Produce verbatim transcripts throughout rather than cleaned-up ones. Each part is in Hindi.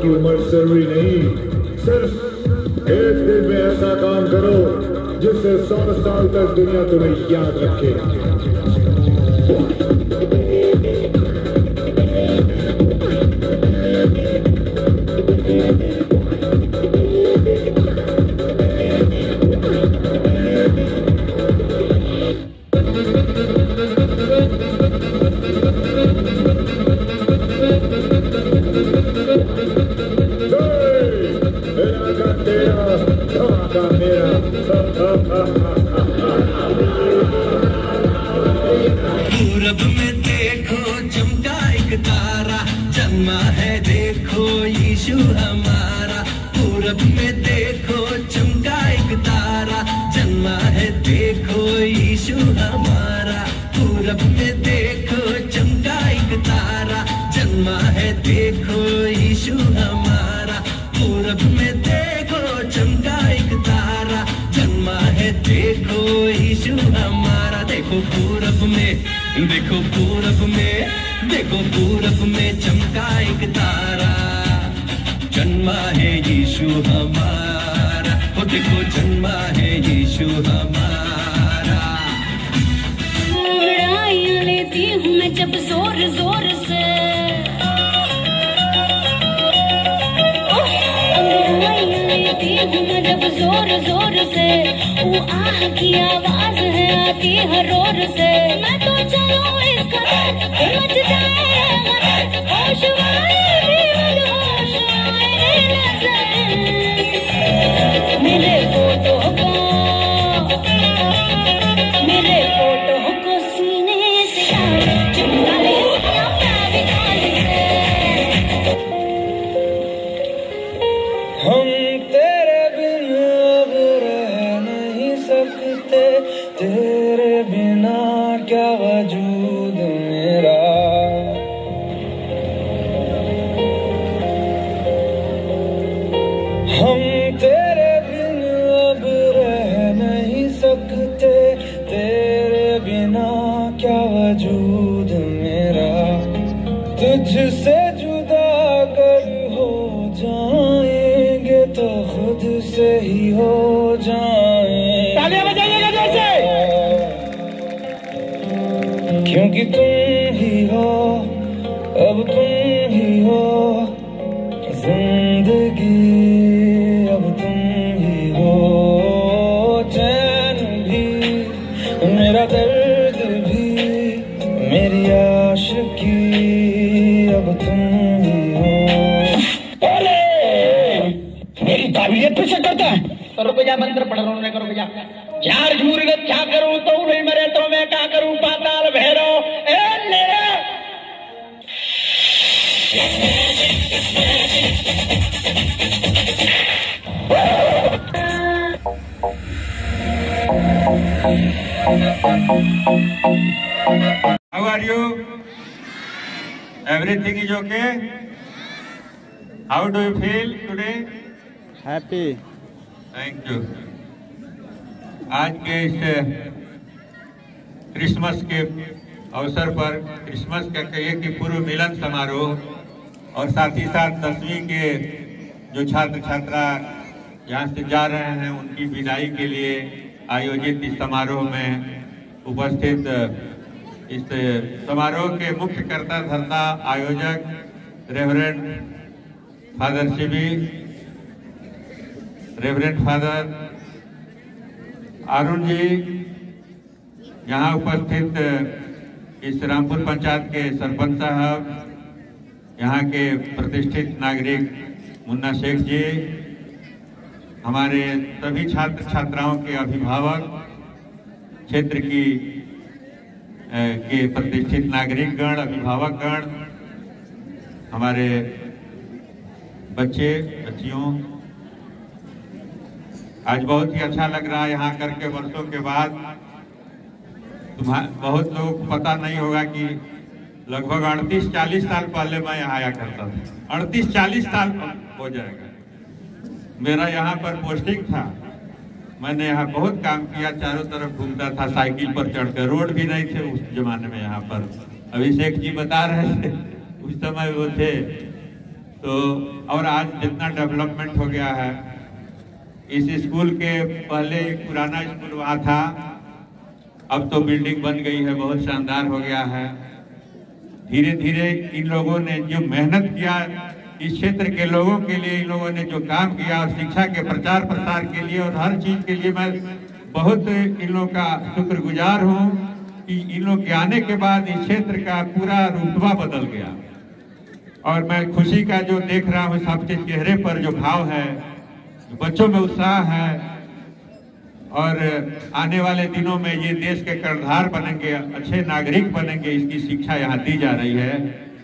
की उम्र जरूरी नहीं, सिर्फ एक दिन में ऐसा काम करो जिससे सौ साल तक दुनिया तुम्हें याद रखे। पूरब में देखो चमका एक तारा, जन्मा है देखो यीशु हमारा। पूरब में देखो चमका एक तारा, जन्मा है देखो यीशु हमारा। पूरब में देखो चमका एक तारा, जन्मा है देखो यीशु हमारा। पूरब में देखो चमका एक तारा, जन्मा है देखो यीशु हमारा। देखो पूरब में, देखो पूरब में, देखो पूरब में चमका एक तारा, जन्मा है यीशु हमारा। ओ देखो जन्मा है यीशु हमारा। उड़ाइयां लेती हूँ मैं जब जोर जोर से, उड़ाइयां लेती हूँ मैं जब जोर जोर से। वो आह की आवाज है आती हर ओर से। मैं तो चलूं इस कदर मच जाए गदर, होश वाले भी मदहोश आए नजर। मेरे फोटो को, मेरे फोटो को सीने से डाल, चुम्मा ले या प्यार डाल से। हम तेरे बिन अब रह नहीं सकते, तेरे बिना क्या वजूद मेरा। हम तेरे बिन अब रह नहीं सकते, तेरे बिना क्या वजूद मेरा। तुझसे जुदा अगर हो जाएंगे तो खुद से ही हो जाएंगे। तालियां बजाइएगा जोर से, क्योंकि तुम ही हो, अब तुम ही हो जिंदगी, अब तुम ही हो चैन भी, मेरा दर्द भी, मेरी आशिकी, अब तुम ही हो। मेरी काबिलियत पे शक करता है। करो भैया मंत्र पढ़ रहा हूँ, करो भैया। चार झूरगत क्या करूँ तो नहीं मरे तो मैं क्या करूँ, पाताल भैरव ए मेरा। How are you? Everything is okay? How do you feel today? Happy. Thank you. आज के इस क्रिसमस के अवसर पर, क्रिसमस का कहिए कि पूर्व मिलन समारोह और साथ ही साथ दसवीं के जो छात्र छात्रा यहाँ से जा रहे हैं उनकी विदाई के लिए आयोजित इस समारोह में उपस्थित, इस समारोह के मुख्य कर्ता धर्ता आयोजक reverend father Shivi, reverend father Arun ji, यहाँ उपस्थित इस रामपुर पंचायत के सरपंच साहब, यहाँ के प्रतिष्ठित नागरिक मुन्ना शेख जी, हमारे सभी छात्र छात्राओं के अभिभावक, क्षेत्र की के प्रतिष्ठित नागरिकगण, अभिभावकगण, हमारे बच्चे बच्चियों, आज बहुत ही अच्छा लग रहा है यहाँ करके वर्षों के बाद। तुम्हारा बहुत लोग पता नहीं होगा कि लगभग अड़तीस चालीस साल पहले मैं यहाँ आया करता था। अड़तीस चालीस साल हो जाएगा मेरा यहाँ पर पोस्टिंग था। मैंने यहाँ बहुत काम किया, चारों तरफ घूमता था साइकिल पर चढ़कर। रोड भी नहीं थे उस जमाने में यहाँ पर। अभिषेक जी बता रहे थे उस समय वो थे तो और आज जितना डेवलपमेंट हो गया है, इस स्कूल के पहले एक पुराना स्कूल वहाँ था, अब तो बिल्डिंग बन गई है, बहुत शानदार हो गया है। धीरे धीरे इन लोगों ने जो मेहनत किया, इस क्षेत्र के लोगों के लिए इन लोगों ने जो काम किया, और शिक्षा के प्रचार प्रसार के लिए और हर चीज के लिए मैं बहुत इन लोगों का शुक्रगुजार हूँ कि इन लोग के आने के बाद इस क्षेत्र का पूरा रुतबा बदल गया। और मैं खुशी का जो देख रहा हूँ सबके चेहरे पर जो भाव है, बच्चों में उत्साह है, और आने वाले दिनों में ये देश के कर्णधार बनेंगे, अच्छे नागरिक बनेंगे, इसकी शिक्षा यहाँ दी जा रही है।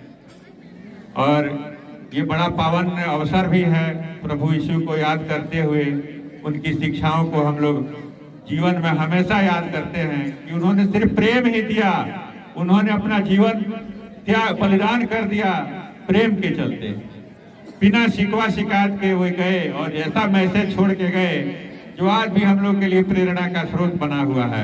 और ये बड़ा पावन अवसर भी है, प्रभु यीशु को याद करते हुए उनकी शिक्षाओं को हम लोग जीवन में हमेशा याद करते हैं कि उन्होंने सिर्फ प्रेम ही दिया, उन्होंने अपना जीवन त्याग बलिदान कर दिया प्रेम के चलते, बिना शिकवा शिकायत के वो गए और ऐसा मैसेज छोड़ के गए जो आज भी हम लोग के लिए प्रेरणा का स्रोत बना हुआ है।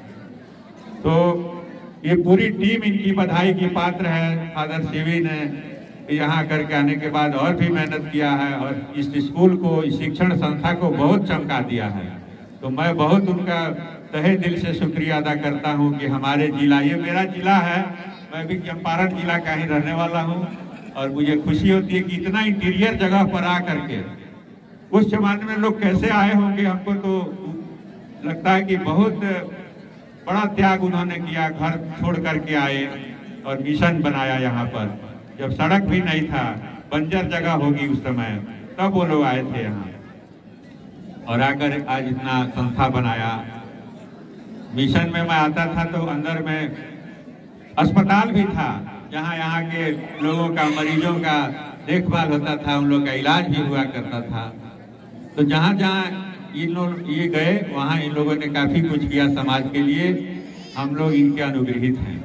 तो ये पूरी टीम इनकी बधाई की पात्र है। फादर सीवी ने यहाँ करके आने के बाद और भी मेहनत किया है और इस स्कूल को, इस शिक्षण संस्था को बहुत चमका दिया है। तो मैं बहुत उनका तहे दिल से शुक्रिया अदा करता हूँ कि हमारे जिला, ये मेरा जिला है, मैं भी चंपारण जिला का ही रहने वाला हूँ, और मुझे खुशी होती है कि इतना इंटीरियर जगह पर आ करके, उस जमाने में लोग कैसे आए होंगे, हमको तो लगता है कि बहुत बड़ा त्याग उन्होंने किया, घर छोड़ करके आए और मिशन बनाया यहाँ पर, जब सड़क भी नहीं था, बंजर जगह होगी उस समय, तब वो लोग आए थे यहाँ और आकर आज इतना संस्था बनाया। मिशन में मैं आता था तो अंदर में अस्पताल भी था, जहाँ यहाँ के लोगों का, मरीजों का देखभाल होता था, उन लोग का इलाज भी हुआ करता था। तो जहाँ जहाँ इन लोग ये गए, वहाँ इन लोगों ने काफी कुछ किया समाज के लिए, हम लोग इनके अनुग्रहित हैं।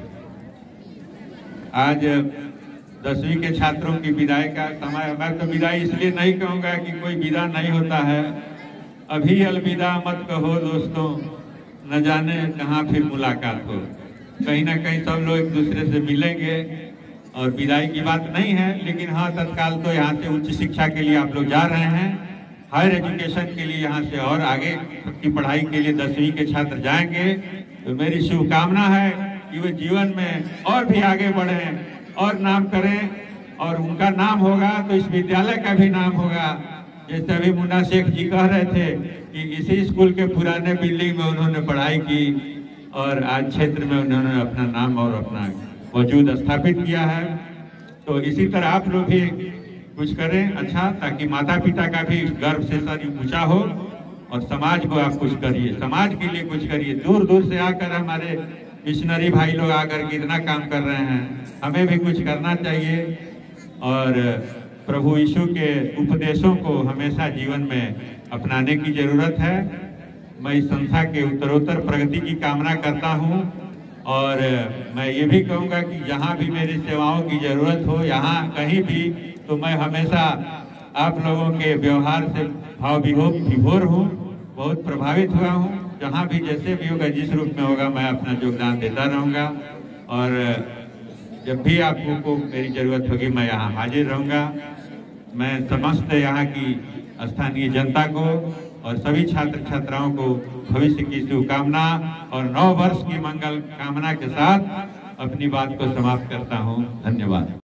आज दसवीं के छात्रों की विदाई का समय, मैं तो विदाई इसलिए नहीं कहूँगा कि कोई विदा नहीं होता है, अभी अलविदा मत कहो दोस्तों, न जाने कहाँ फिर मुलाकात हो। कहीं ना कहीं सब लोग एक दूसरे से मिलेंगे और विदाई की बात नहीं है, लेकिन हाँ तत्काल तो यहाँ से उच्च शिक्षा के लिए आप लोग जा रहे हैं, हायर एजुकेशन के लिए यहाँ से और आगे की पढ़ाई के लिए दसवीं के छात्र जाएंगे। तो मेरी शुभकामना है कि वे जीवन में और भी आगे बढ़ें और नाम करें, और उनका नाम होगा तो इस विद्यालय का भी नाम होगा। जैसे अभी मुन्ना शेख जी कह रहे थे कि इसी स्कूल के पुराने बिल्डिंग में उन्होंने पढ़ाई की और आज क्षेत्र में उन्होंने अपना नाम और अपना वजूद स्थापित किया है। तो इसी तरह आप लोग भी कुछ करें अच्छा, ताकि माता पिता का भी गर्व से सर ऊंचा हो, और समाज को आप कुछ करिए, समाज के लिए कुछ करिए। दूर दूर से आकर हमारे मिशनरी भाई लोग आकर के इतना काम कर रहे हैं, हमें भी कुछ करना चाहिए और प्रभु यीशु के उपदेशों को हमेशा जीवन में अपनाने की जरूरत है। मैं इस संस्था के उत्तरोत्तर प्रगति की कामना करता हूं, और मैं ये भी कहूंगा कि जहां भी मेरी सेवाओं की जरूरत हो, यहाँ कहीं भी, तो मैं हमेशा आप लोगों के व्यवहार से भाव विभोर हूँ, बहुत प्रभावित हुआ हूँ। जहाँ भी जैसे भी होगा, जिस रूप में होगा, मैं अपना योगदान देता रहूँगा, और जब भी आपको को मेरी जरूरत होगी मैं यहाँ हाजिर रहूँगा। मैं समस्त यहाँ की स्थानीय जनता को और सभी छात्र छात्राओं को भविष्य की शुभकामना और नौ वर्ष की मंगल कामना के साथ अपनी बात को समाप्त करता हूँ। धन्यवाद।